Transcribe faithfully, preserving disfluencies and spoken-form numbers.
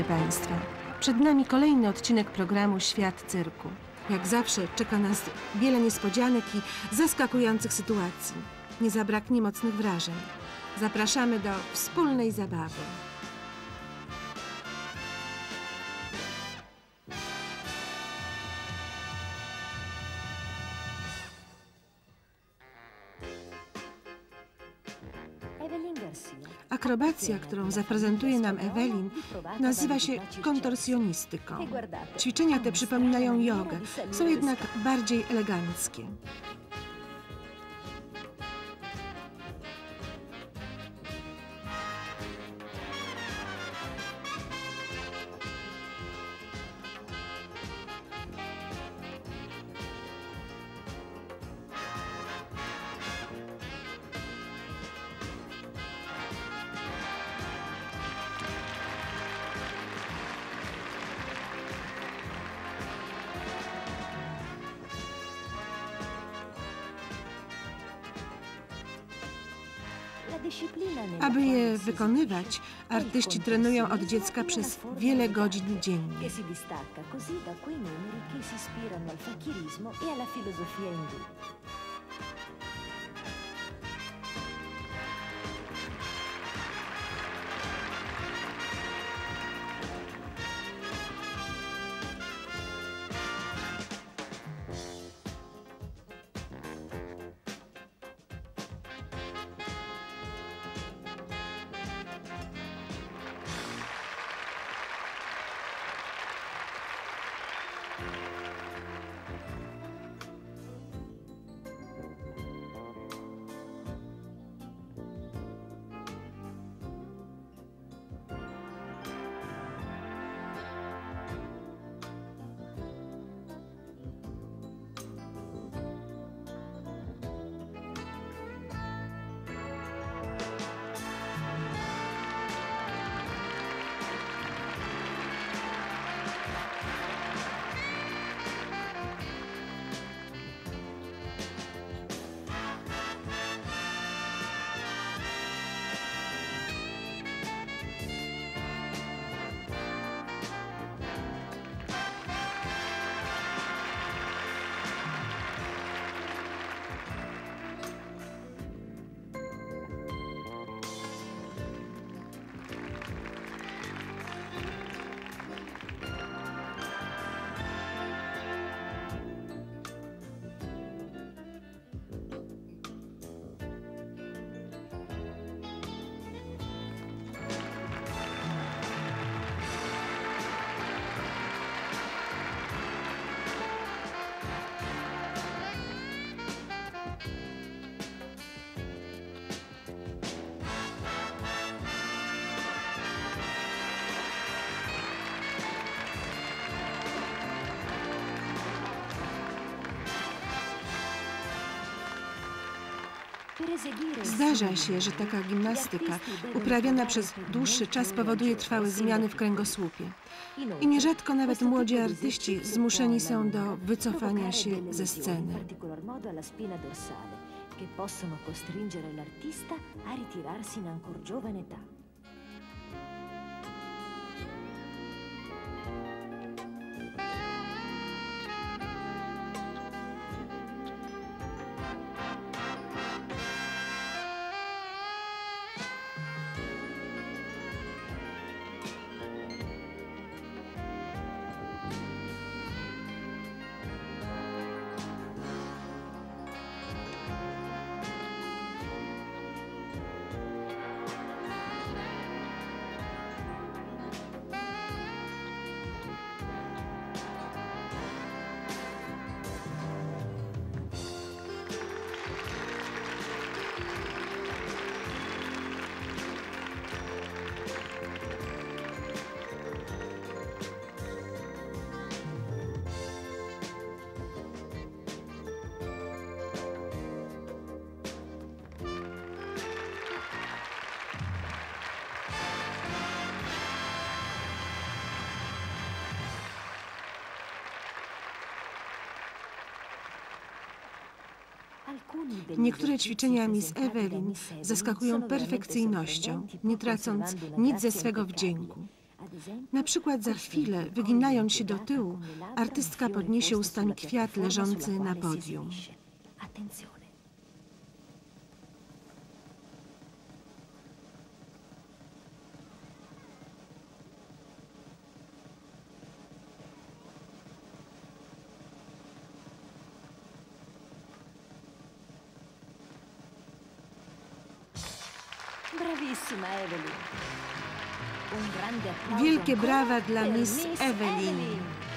Witamy Państwa. Przed nami kolejny odcinek programu Świat Cyrku. Jak zawsze czeka nas wiele niespodzianek i zaskakujących sytuacji. Nie zabraknie mocnych wrażeń. Zapraszamy do wspólnej zabawy. Akrobacja, którą zaprezentuje nam Ewelin, nazywa się kontorsjonistyką. Ćwiczenia te przypominają jogę, są jednak bardziej eleganckie. Aby je wykonywać, artyści trenują od dziecka przez wiele godzin dziennie. Zdarza się, że taka gimnastyka uprawiana przez dłuższy czas powoduje trwałe zmiany w kręgosłupie. I nierzadko nawet młodzi artyści zmuszeni są do wycofania się ze sceny. Niektóre ćwiczenia Miss Ewelin zaskakują perfekcyjnością, nie tracąc nic ze swego wdzięku. Na przykład za chwilę, wyginając się do tyłu, artystka podniesie ustami kwiat leżący na podium. Bravissima Evelyn. Un grande applauso Wielkie ancora brawa dla per Miss Evelyn. Evelyn.